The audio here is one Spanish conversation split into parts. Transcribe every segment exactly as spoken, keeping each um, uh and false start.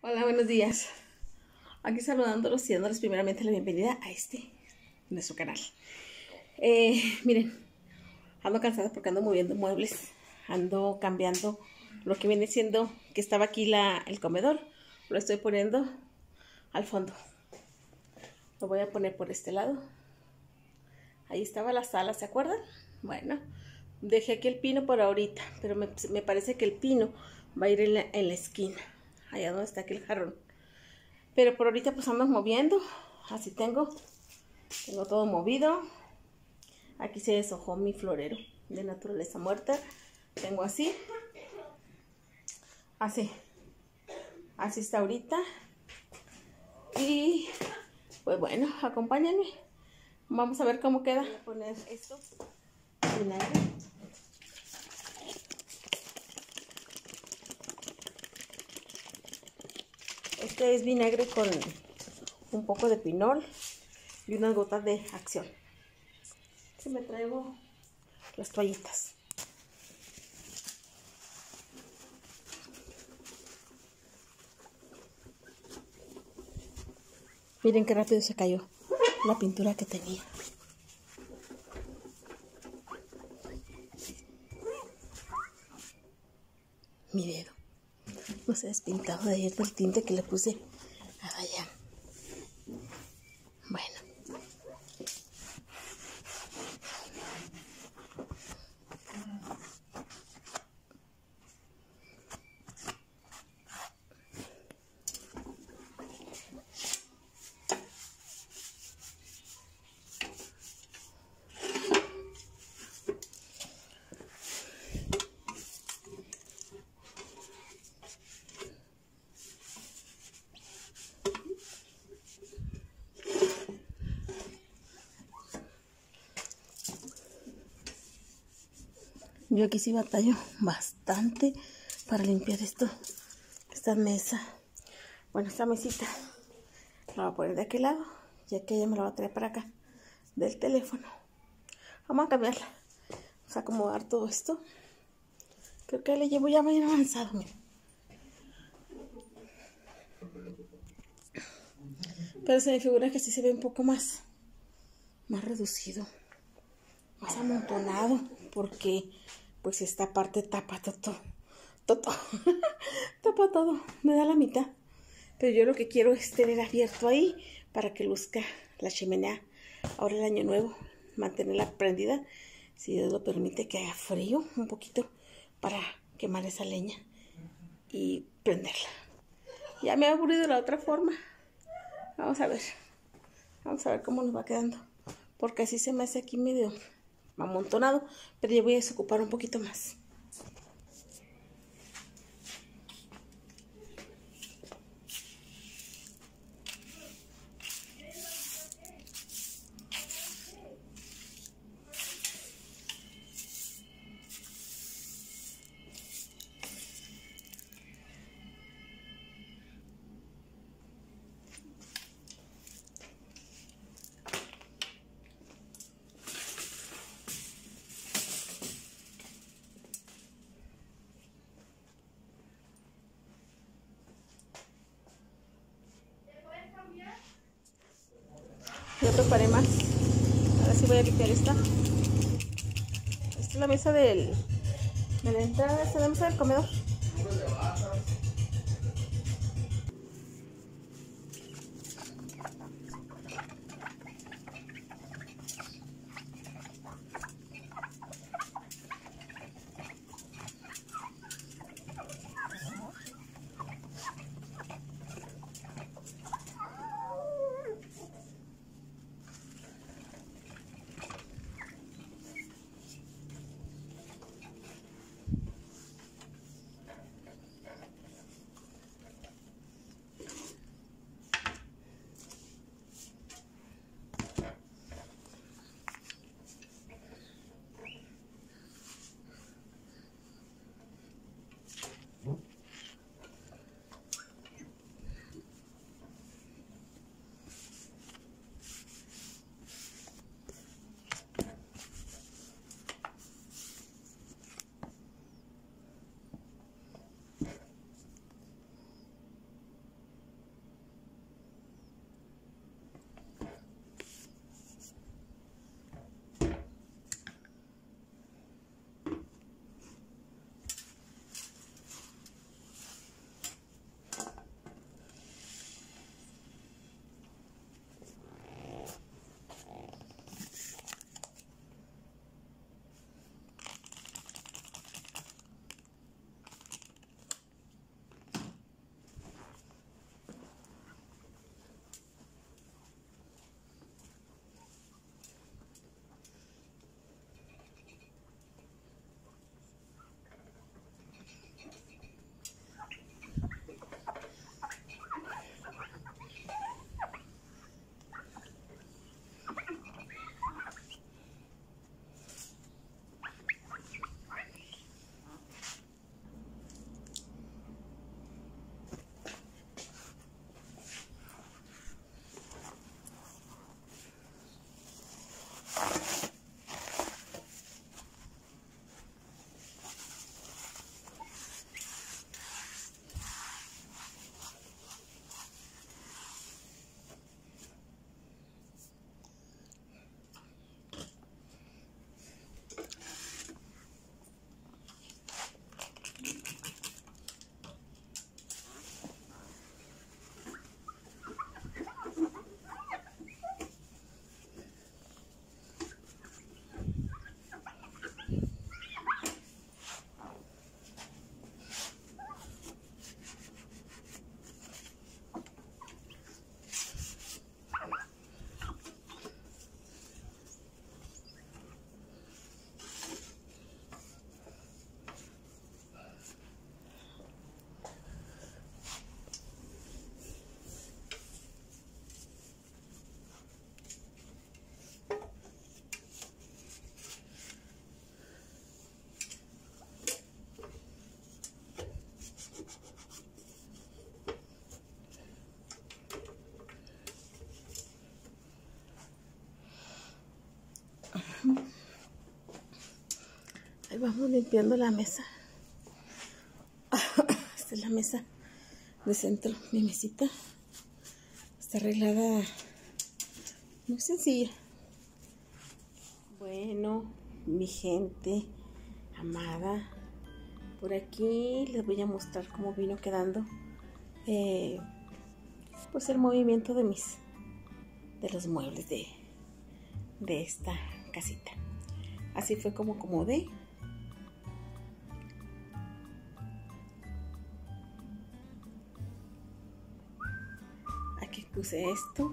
Hola, buenos días. Aquí saludándolos y dándoles primeramente la bienvenida a este, nuestro canal. Eh, miren, ando cansada porque ando moviendo muebles, ando cambiando lo que viene siendo, que estaba aquí la, el comedor, lo estoy poniendo al fondo. Lo voy a poner por este lado. Ahí estaba la sala, ¿se acuerdan? Bueno, dejé aquí el pino por ahorita, pero me, me parece que el pino va a ir en la, en la esquina, allá donde está aquí el jarrón. Pero por ahorita pues ando moviendo. Así tengo. Tengo todo movido. Aquí se deshojó mi florero de naturaleza muerta. Tengo así. Así. Así está ahorita. Y pues bueno, acompáñenme. Vamos a ver cómo queda. Voy a poner esto. Vinagre. Este es vinagre con un poco de pinol y unas gotas de acción. Si me traigo las toallitas. Miren qué rápido se cayó la pintura que tenía. Mi dedo no se ha despintado de ayer del tinte que le puse a Dayan. Bueno. Yo aquí sí batallo bastante para limpiar esto, esta mesa. Bueno, esta mesita la voy a poner de aquel lado, ya que ella me la va a traer para acá, del teléfono. Vamos a cambiarla. Vamos a acomodar todo esto. Creo que le llevo ya bien avanzado, miren. Pero se me figura que sí se ve un poco más, más reducido, más amontonado, porque pues esta parte tapa todo, todo, tapa todo, me da la mitad. Pero yo lo que quiero es tener abierto ahí para que luzca la chimenea. Ahora el año nuevo, mantenerla prendida, si Dios lo permite, que haga frío un poquito para quemar esa leña y prenderla. Ya me ha aburrido la otra forma. Vamos a ver, vamos a ver cómo nos va quedando, porque así se me hace aquí medio amontonado, pero yo voy a desocupar un poquito más. Ya preparé más. Ahora sí voy a limpiar esta. Esta es la mesa del, de la entrada, esta es la mesa del comedor. vamos limpiando la mesa. Esta es la mesa de centro, mi mesita. Está arreglada muy sencilla. Bueno, mi gente amada, por aquí les voy a mostrar cómo vino quedando eh, pues el movimiento de mis de los muebles de, de esta casita. Así fue como acomodé. Aquí puse esto.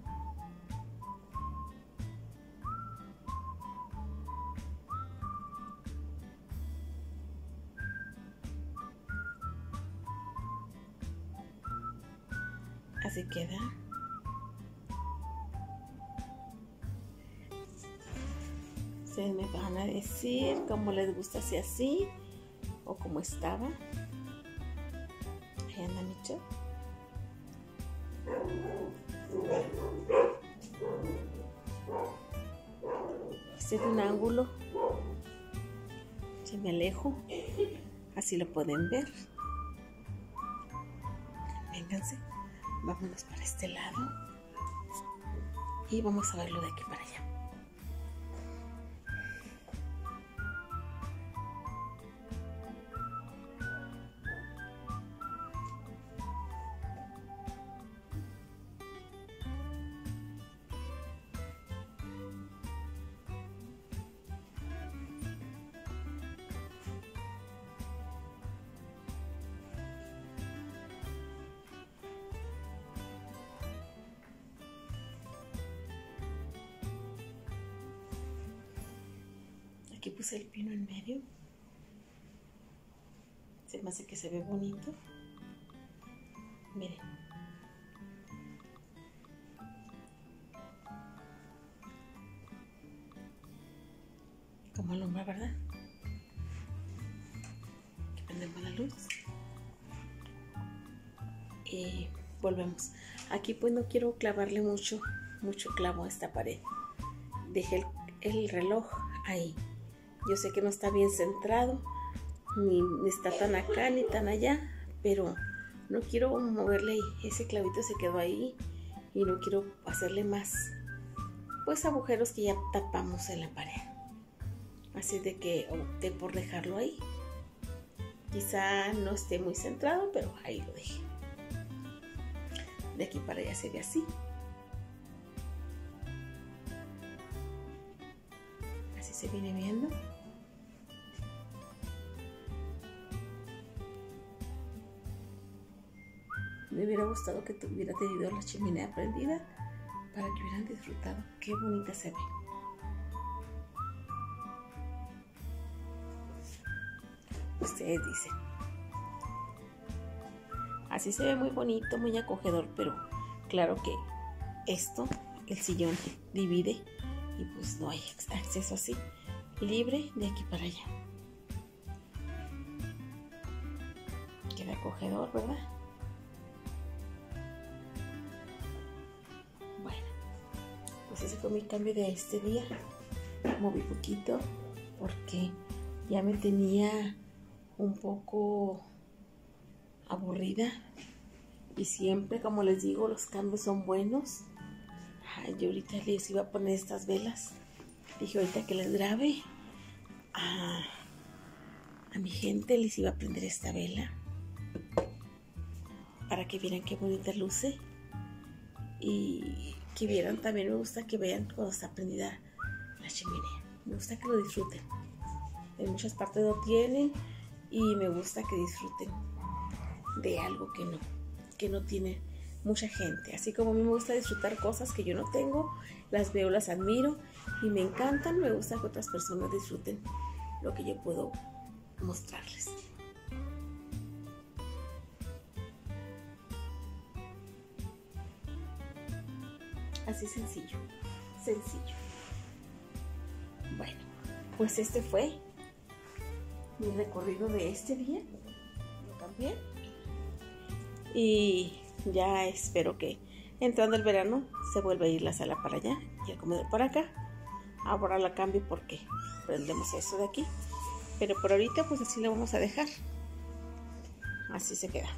Así queda. Ustedes me van a decir cómo les gusta, si así o como estaba. Ahí anda Micho. Este es de un ángulo. Si me alejo, así lo pueden ver. Vénganse, vámonos para este lado y vamos a verlo de aquí para allá. Aquí puse el pino en medio. Se me hace que se ve bonito. Miren. Como alumbra, ¿verdad? Aquí prendemos la luz. Y volvemos. Aquí pues no quiero clavarle mucho, mucho clavo a esta pared. Dejé el, el reloj ahí. Yo sé que no está bien centrado, ni, ni está tan acá ni tan allá, pero no quiero moverle, ese clavito se quedó ahí y no quiero hacerle más pues agujeros que ya tapamos en la pared. Así de que opté por dejarlo ahí. Quizá no esté muy centrado, pero ahí lo dejé. De aquí para allá se ve así. Así se viene viendo. Me hubiera gustado que hubiera tenido la chimenea prendida para que hubieran disfrutado. Qué bonita se ve. Ustedes dicen. Así se ve muy bonito, muy acogedor, pero claro que esto, el sillón divide y pues no hay acceso así libre de aquí para allá. Queda acogedor, ¿verdad? Pues ese fue mi cambio de este día. Moví poquito porque ya me tenía un poco aburrida y siempre, como les digo, los cambios son buenos. Ay, yo ahorita les iba a poner estas velas. Dije ahorita que les grabe a, a mi gente, les iba a prender esta vela para que vieran qué bonita luce y que vieran. También me gusta que vean cuando está prendida la chimenea. Me gusta que lo disfruten. En muchas partes lo tienen y me gusta que disfruten de algo que no, que no tiene mucha gente. Así como a mí me gusta disfrutar cosas que yo no tengo, las veo, las admiro y me encantan. Me gusta que otras personas disfruten lo que yo puedo mostrarles. Así sencillo, sencillo. Bueno, pues este fue mi recorrido de este día. Lo cambié. Y ya espero que entrando el verano se vuelva a ir la sala para allá y el comedor para acá. Ahora la cambio porque prendemos eso de aquí Pero por ahorita pues así lo vamos a dejar. Así se queda.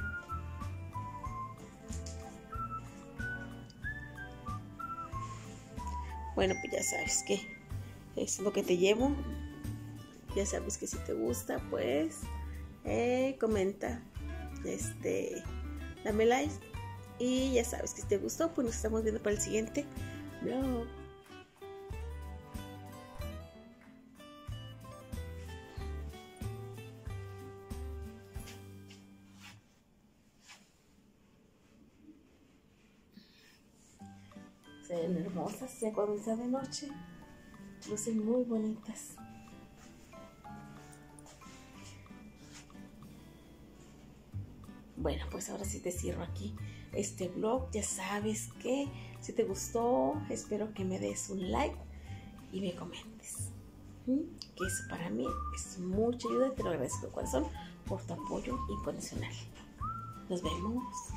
Bueno, pues ya sabes que es lo que te llevo. Ya sabes que si te gusta, pues eh, comenta, este, dame like. Y ya sabes que si te gustó, pues nos estamos viendo para el siguiente vlog. Se ven hermosas, ya cuando está de noche, lucen muy bonitas. Bueno, pues ahora sí te cierro aquí este vlog. Ya sabes que si te gustó, espero que me des un like y me comentes. ¿Mm? Que eso para mí es mucha ayuda y te lo agradezco de corazón por tu apoyo incondicional. Nos vemos.